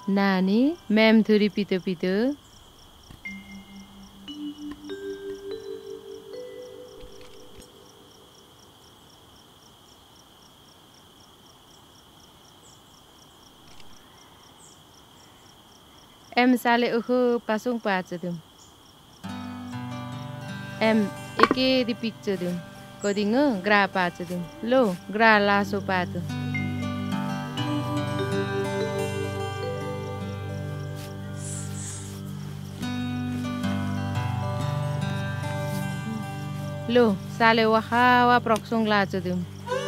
नानी मैम थुरी पितो पितो em sale uhu pasung pachadum em eke di picture kodingo gra pachadum lo gra laso patu lo sale wahawa proksung lachadum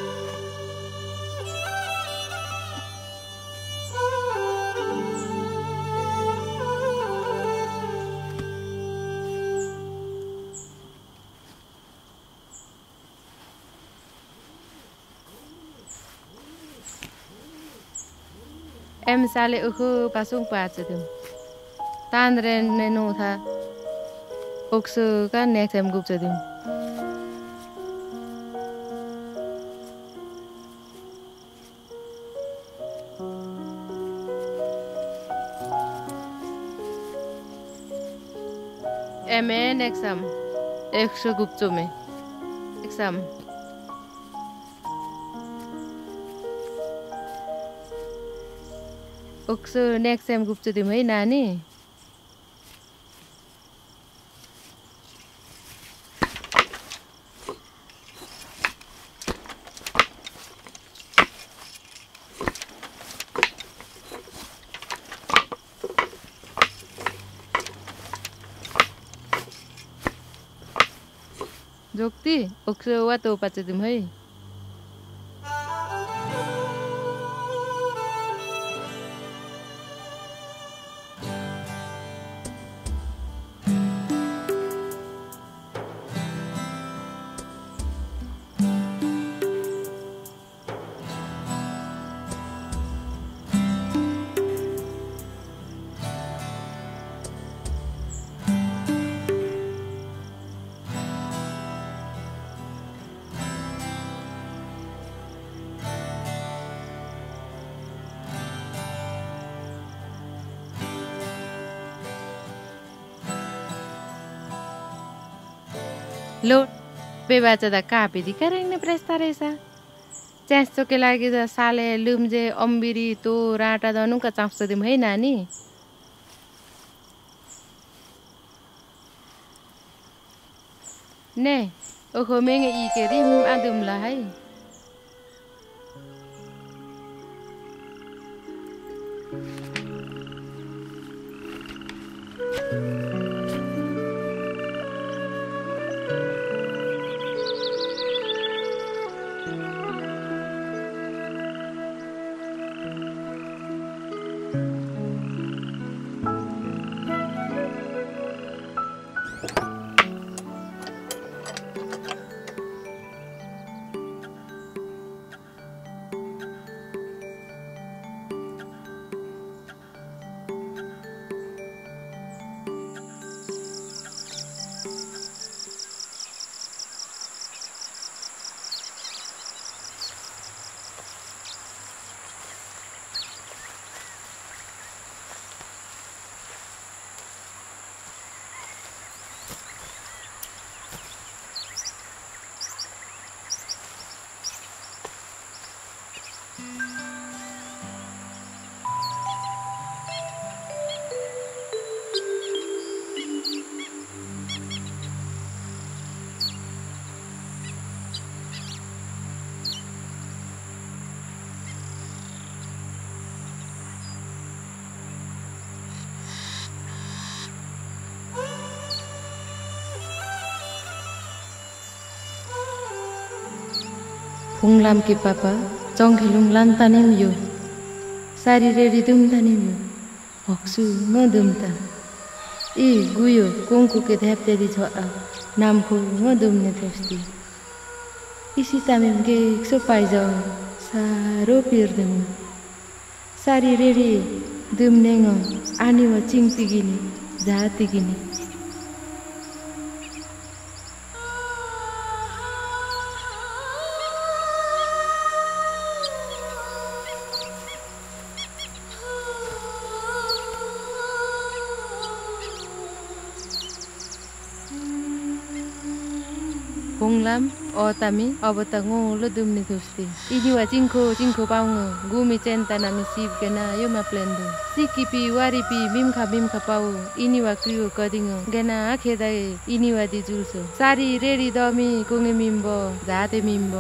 em sale uhu pasung pachadum tanren nenu tha oksu ka next em gupchadum Em exam eksu gupchume exam oksu next time gupchudim है नानी जोक्ति oksu wa to pachudim है Lo bebaca da kapi di kareng ne prestaresa च्यास्तो के लागि त साले लुम्जे अम्बिरी तो rata Danu का chops दिम है नानी ने ओखो मेंगे ई के रिम आदुमला है Punglam ki papa jongkhilung lantanim yu sari reri dumtanim yu oksu ngodumta I guyo kongku ke dhapte di thoa namko ngodumne thesti isi tamim ge ekso paijao saro pirdemu sari reri dumnengo aniwa chingtigini jatigini Ponglam otami abatango lo dumni thusti. Iniwa chingko paungo gumi chenta nami sip gena yoma plendo. Sikipi waripi mimkha pau iniwa kriyo kadingo gena khedai iniwa di julso. Sari reri dami konge mimbo zate mimbo.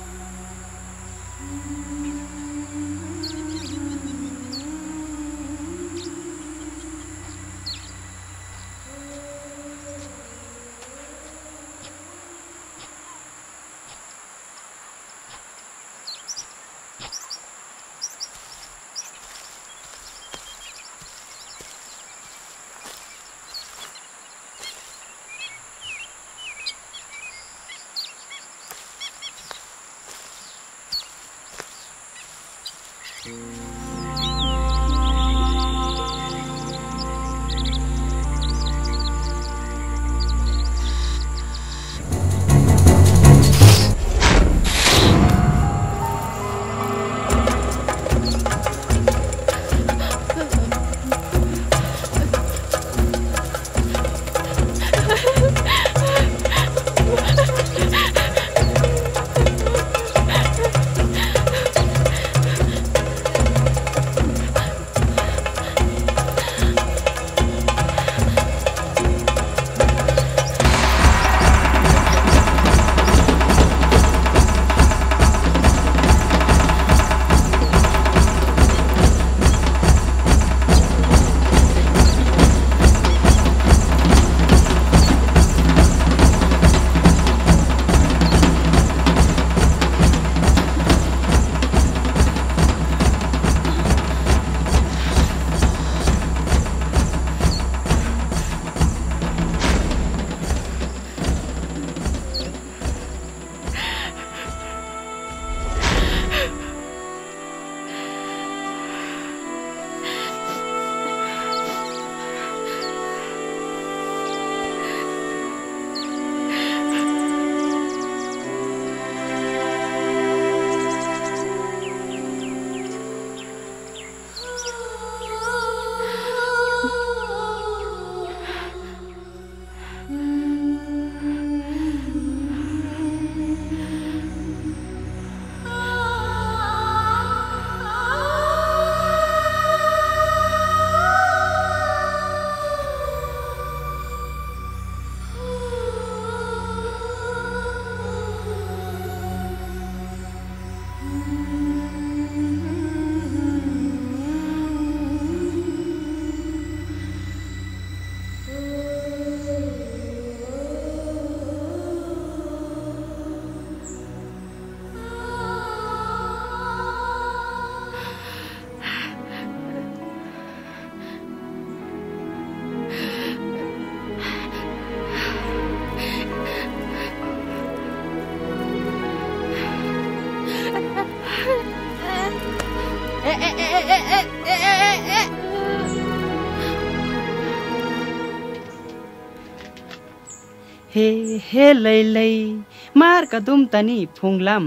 हे लैलै मार कदुम तनी फुङलाम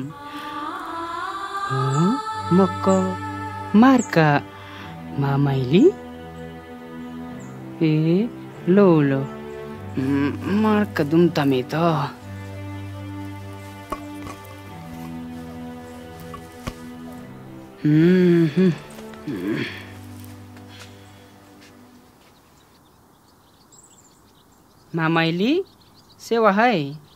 मक्क मार्का मामाइली ए लो मार कदुम तमे त मामाइली सेवा है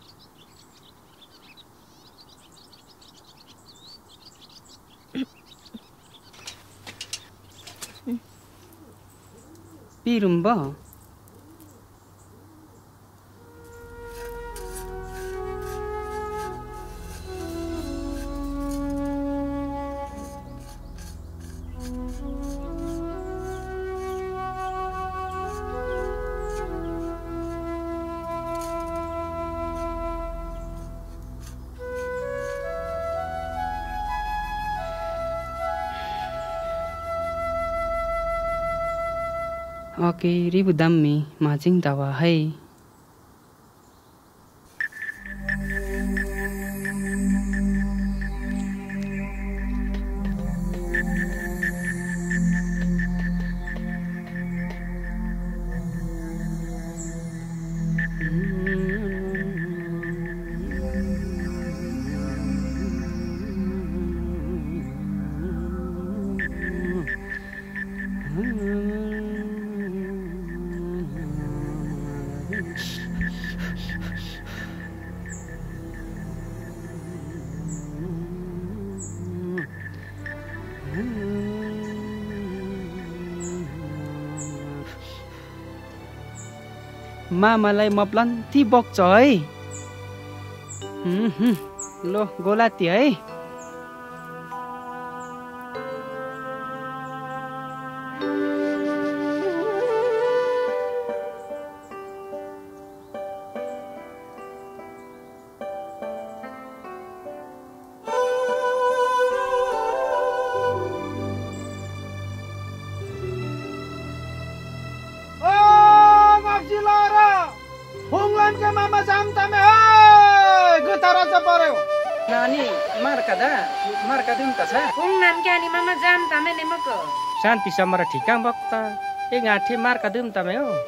पिरुम्बा Oke, ribu dammi macing tawa hai. मामालाई म प्लन्ती बक्छ है। लो गोलाती है। Nani, marka dum ta sa. Kung nan kani mama jam tame ne mako. Shanti samara thikang bakta. E ngathi marka dum ta me o.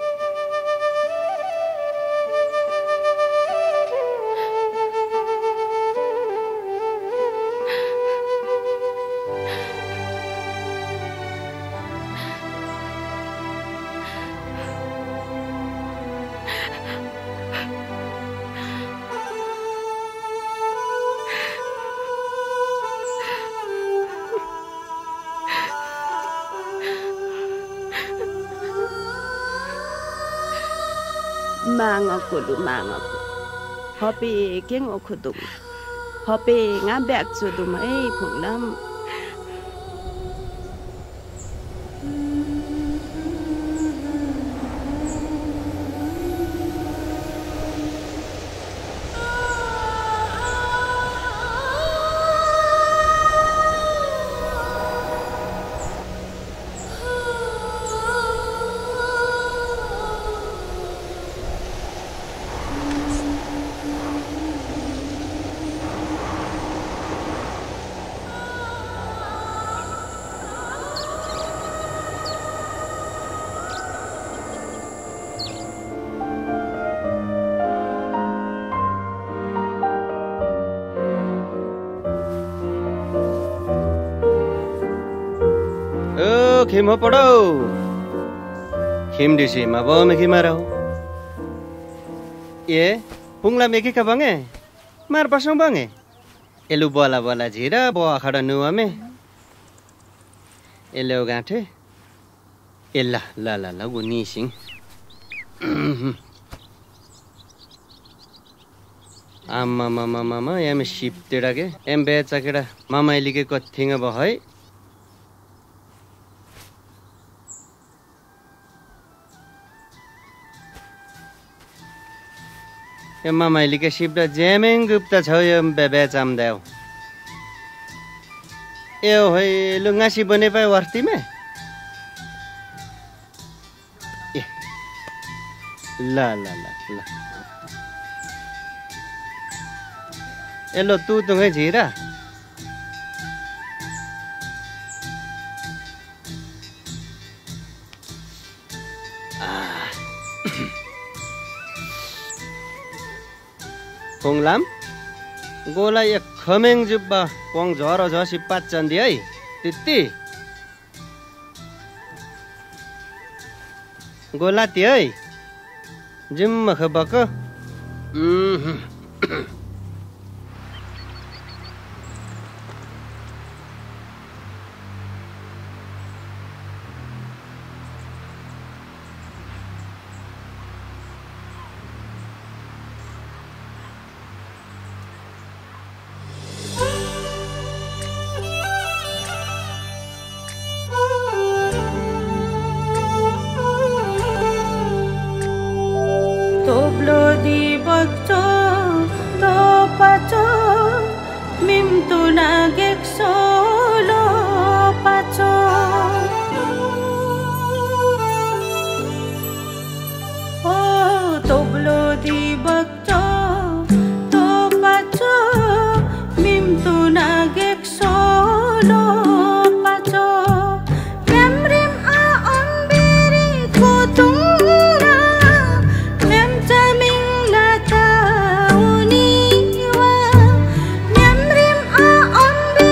Mangakulu mangaku. Hopi keng okudum. Hopi ngabek sudum phunglam. Kim ho pado. Kim disi ma bawa me kimara ho. Ye, pungla me ki kabange. Mar pasong bange. Elu bola bola jira bawa khada nuwa me. Elu gante. Ella la la la guni sing. Mama em ship tira ke em be chakira mama eli ke kothinga ba hai. Mama eli ke ship da jameng gupta chho em bebe cham deu. Eo hai lunga si bane pa warti me. La. Elo tu tungai jira. Punglam, gola ya khameng jubba pong joro josi patchan di ai. Titi. Gola ti ai. Jim khabaka. On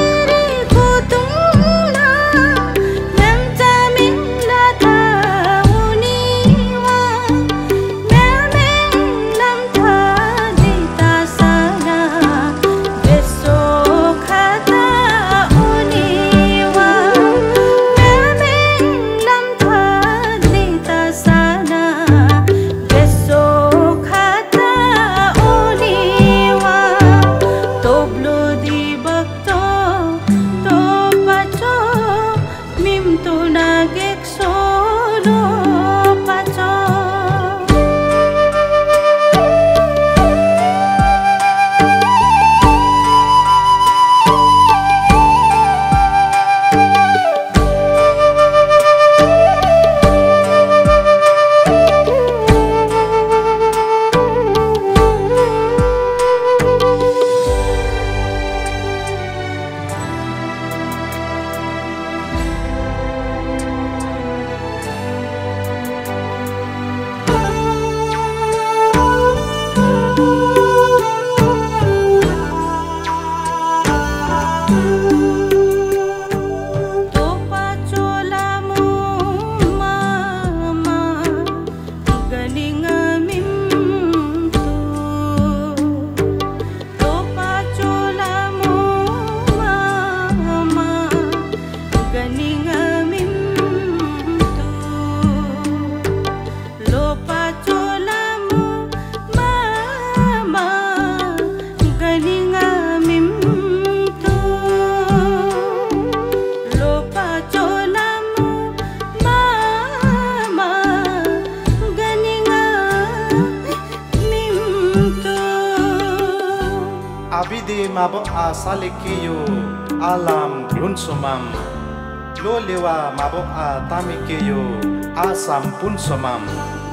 Abide mabo a salekeyo alam drun somam lo lewa mabo a tamikeyo asam pun somam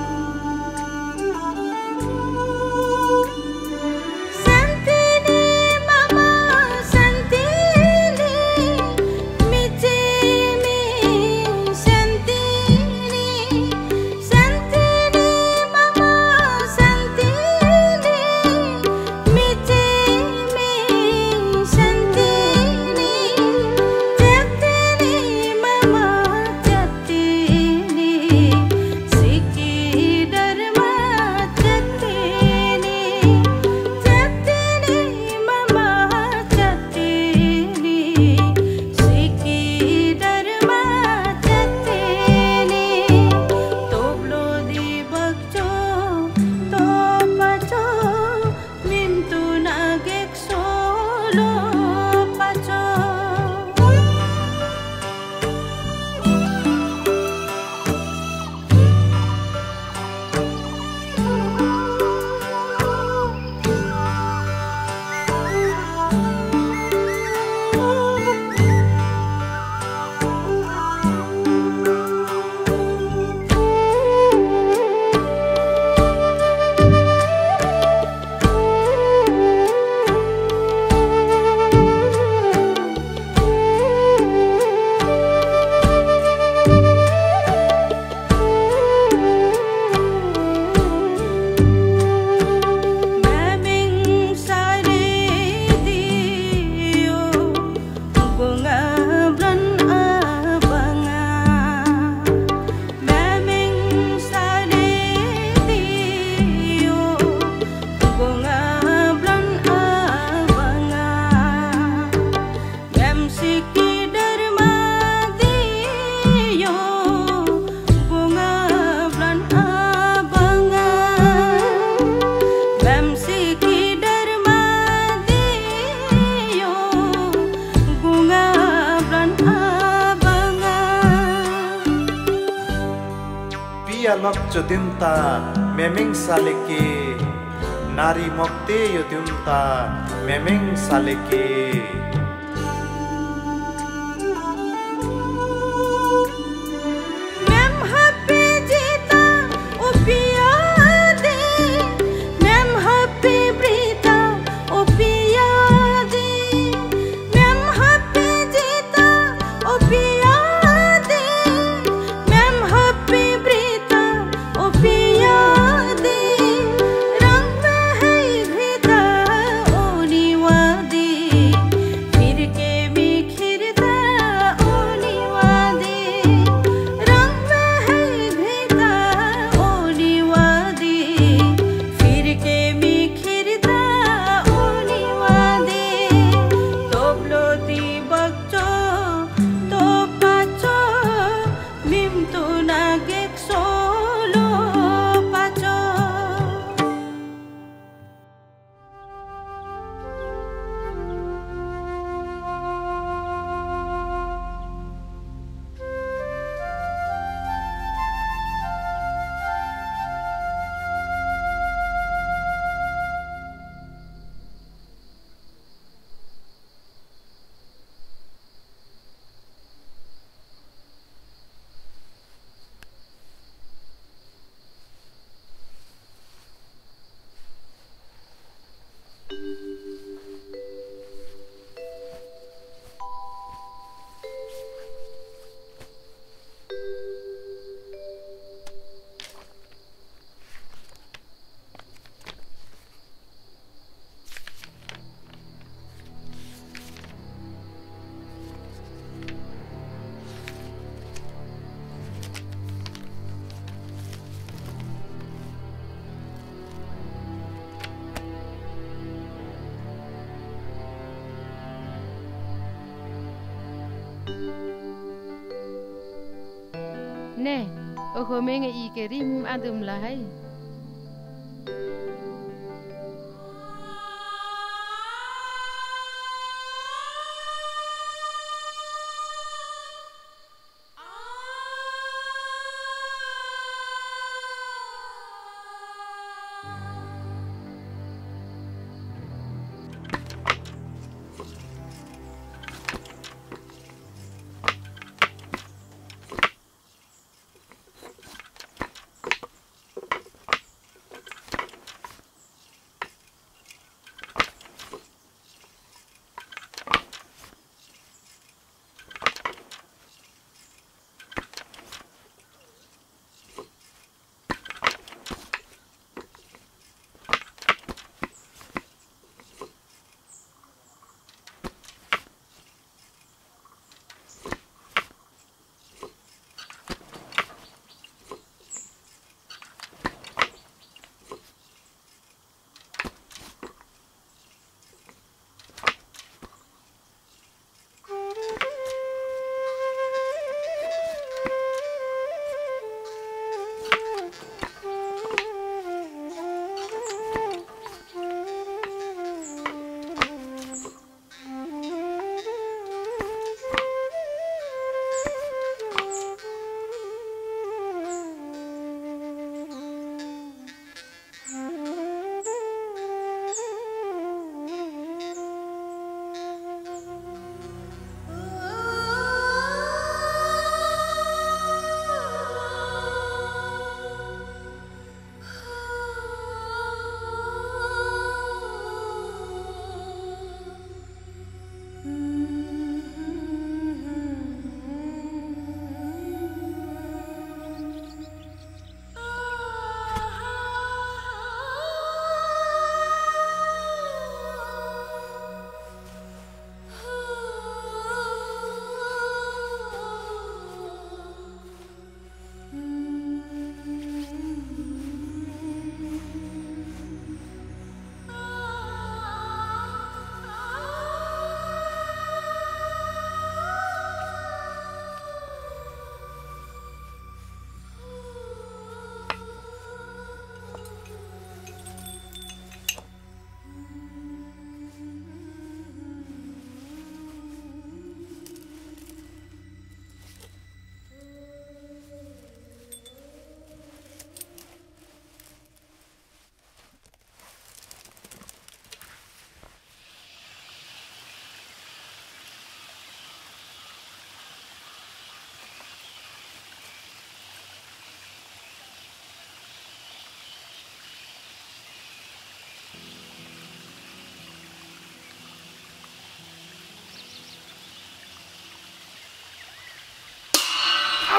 Lokcho dimta memeng saleke nari mokte yo dimta memeng saleke Ne, oko menge ikerim adum lahai.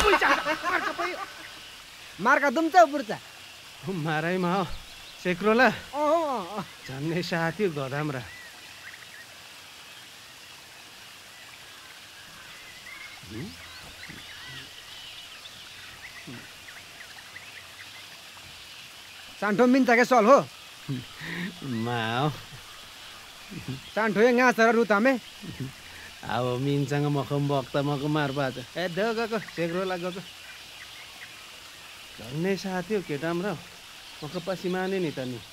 मार्का दुम्चा पुर्चा माराइमा सेक्रोला झन्नै साथी गदाम्रा चान्ठो मिन्छ के सल हो माओ चान्ठो ये गाछ र रुतामे अब मिनसँग मखम बक्ता मको मार बाज ए दे गएको सेक्रोला गएको झन्नै साथी हो केटाम र मको पछि माने नि त नि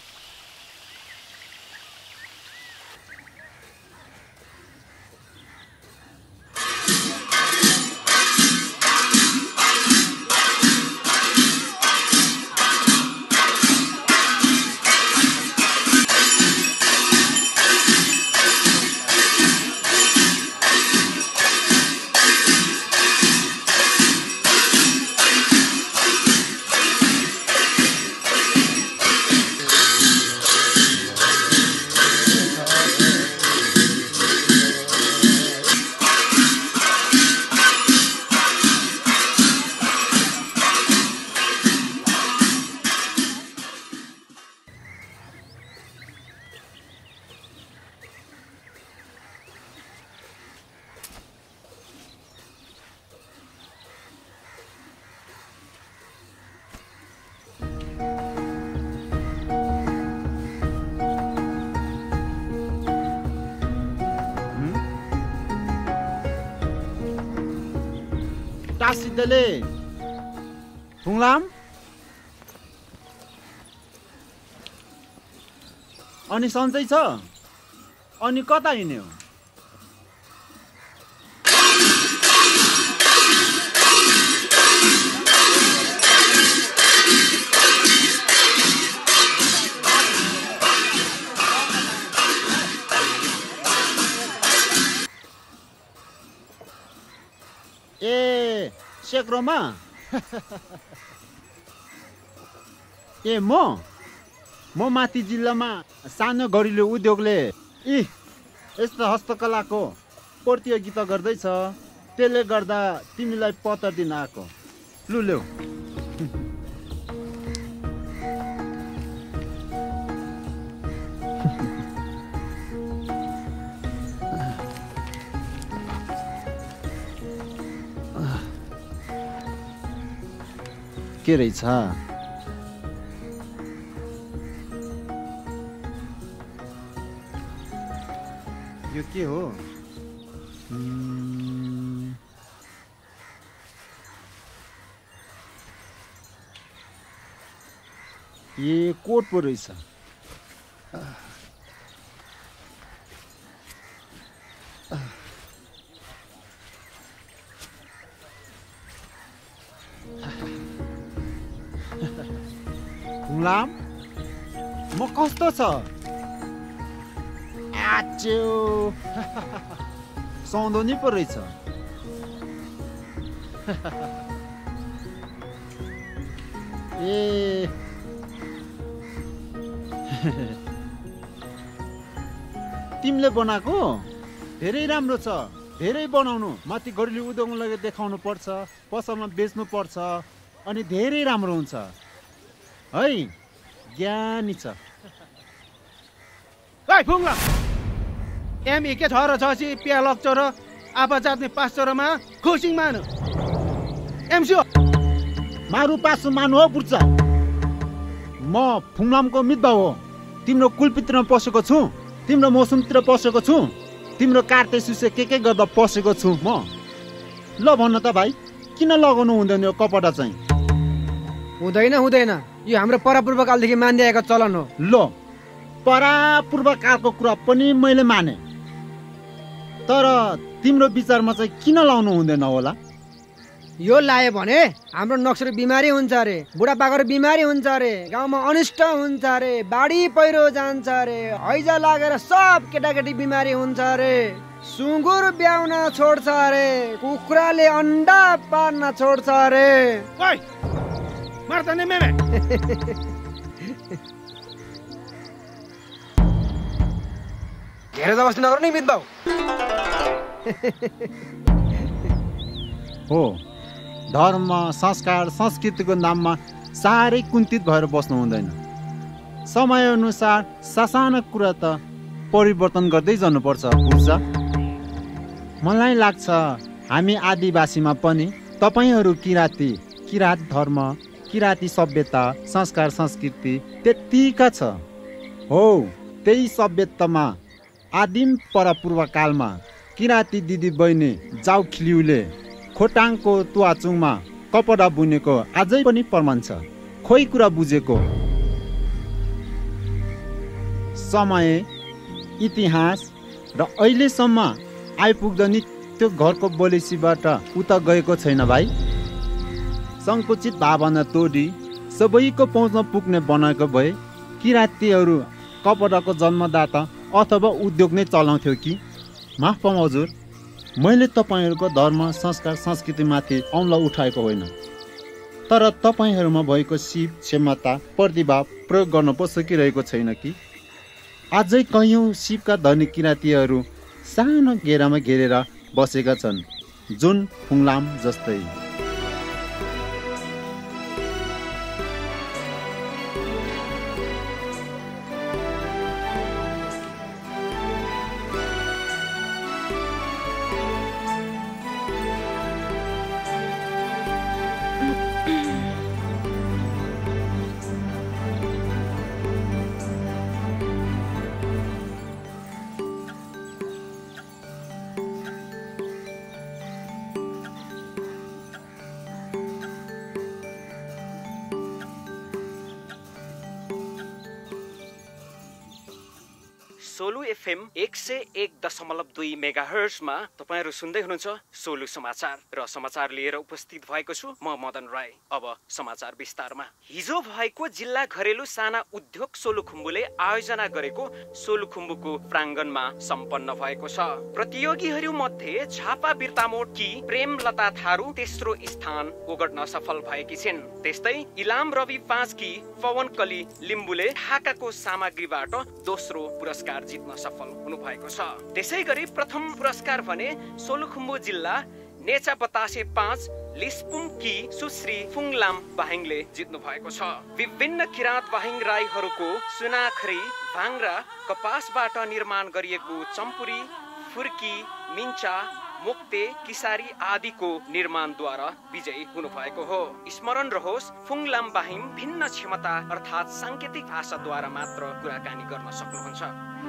टासिदले फुङलाम अनि सन्चै छ अनि कता हिँड्ने हो ए सेक्रोमा ए म माथि जिल्लामा सानो घरेलु उद्योगले यस्तो हस्तकलाको प्रतियोगिता गर्दैछ त्यसले गर्दा तिमीलाई पत्र दिन आएको लु ल्याऊ के रहेछ यो के हो ये कोट पो रहेछ फुङलाम म कस्तो छ आच्यो सौँदो नि पो रहेछ ए तिमीले बनाएको धेरै राम्रो छ धेरै बनाउनु माथि घरेलु उद्योगमा लगेर देखाउनु पर्छ पसलमा बेच्नु पर्छ अनि धेरै राम्रो हुन्छ है ज्ञानी छ ओइ फुङला एम एके छ र छसी पिया लक्चो र आफा जात्ने पाँच चोरमा खुसिङ मानु एमसिओ मारु पासु मानु हो पुर्चा म फुङलामको मित्र हो तिम्रो कुलपित्रमा पसेको छु तिम्रो मौसमतिर पसेको छु तिम्रो कार्ते सुसे के गर्दा पसेको छु म ल भन्न त भाइ किन लगाउनु हुँदैन यो कपडा चाहिँ हुँदैन यो हाम्रो परापूर्वकालदेखि मान्दै आएको चलन हो ल परापूर्वकालको कुरा पनि मैले माने तर तिम्रो विचारमा चाहिँ किन लाउनु हुँदैन होला यो लायो भने हाम्रो नक्सर बिमारी हुन्छ अरे बुढापाकाको बिमारी हुन्छ अरे गाउँमा अनिष्ट हुन्छ अरे बाढी पहिरो जान्छ अरे हैजा लागेर सब केटाकेटी बिमारी हुन्छ अरे सुँगुर ब्याउन छोड्छ अरे कुखुराले अन्डा पार्न छोड्छ अरे ओइ मार्ता नि मेमे धेरै जबरजस्ती नगर्नु नि मित बाउ हो धर्म संस्कार संस्कृतिको नाममा साह्रै कुन्ठित भएर बस्नु हुँदैन। समयअनुसार सासाना कुरा त परिवर्तन गर्दै जानुपर्छ बुझ्छ। मलाई लाग्छ हामी आदिवासीमा पनि तपाईहरू किराँत धर्म किराँती सभ्यता संस्कार संस्कृति त्यतिका छ। हो त्यही सभ्यतामा आदिम परपूर्वकालमा किराँती दिदी बहिनी जाउ खिलिउले खोटाङको तुवाचुङमा कपडा बुनेको अझै पनि प्रमाण छ। खोइ कुरा बुझेको। समय इतिहास र अहिलेसम्म आइपुग्दा त्यो घरको बोलेसीबाट उता गएको छैन भाइ। सङ्कुचित भावना तोडी सबैको पहुँचमा पुग्ने बनाएको भए किराँतीहरू कपडाको जन्मदाता अथवा उद्योग नै चलाउँथ्यो कि? माफ पाऊँ हजुर, मैले तपाईँहरूको धर्म संस्कार संस्कृतिमाथि औँला उठाएको होइन, तर तपाईँहरूमा भएको सिप क्षमता प्रतिभा प्रयोग गर्न पो सकिरहेको छैन कि? अझै कैयौँ सिपका धनी किराँतीहरू सानो घेरामा घेरेर बसेका छन्, जुन फुङलाम जस्तै। सोलु एफएम 101.2 मेगाहर्ट्जमा तपाईहरू सुन्दै हुनुहुन्छ सोलु समाचार र समाचार लिएर उपस्थित भएको छु म मदन राय। अब समाचार विस्तारमा। हिजो भएको जिल्ला घरेलु साना उद्योग सोलुखुम्बुले आयोजना गरेको सोलुखुम्बुको प्राङ्गणमा सम्पन्न भएको छ। प्रतियोगीहरू मध्ये झापा बिर्तामोडकी प्रेमलता थारू तेस्रो स्थान ओगट्न सफल भएकी छिन्। त्यस्तै इलाम रवि 5 की पवन कली लिम्बुले ढाकाको सामग्रीबाट दोस्रो पुरस्कार जित्न सफल हुनु भएको छ। त्यसै गरी प्रथम पुरस्कार भने सोलुखुम्बु जिल्ला नेचा बतासे 5 लिस्पुम की सुश्री फुङलाम बाहिङले जित्नु भएको छ। विभिन्न किराँत बाहिङ राईहरूको सुनाखरी भाङ्रा कपासबाट निर्माण गरिएको चम्पुरी फुर्की मिन्चा मोक्ते किसारी आदिको निर्माणद्वारा विजयी हुनु भएको हो। स्मरण रहोस् फुङलाम बाहिङ भिन्न क्षमता अर्थात् सांकेतिक भाषाद्वारा मात्र कुराकानी गर्न सक्नुहुन्छ।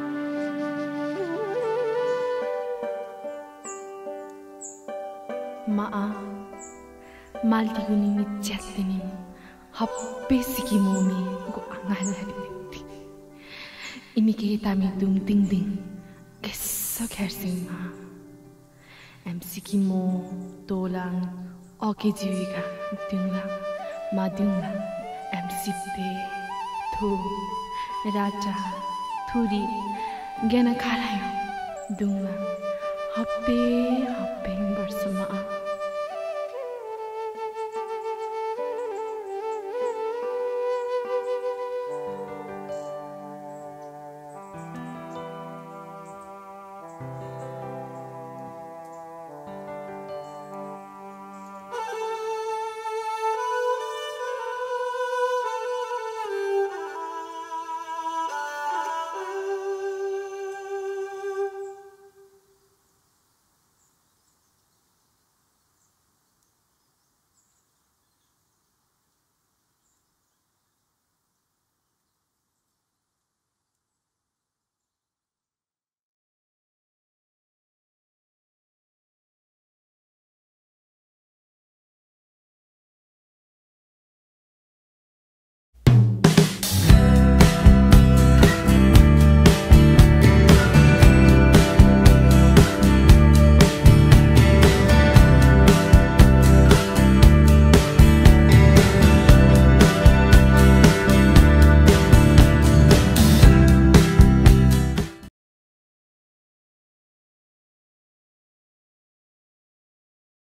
Ma'a maltiguni mitjatini happe sikimomi go angalari ini ke tami dum ding ding kessa khersima am sikimo tolang oke jiwika dingla madingla am sitte thu raja thuri gena khalayo dungla happe bersama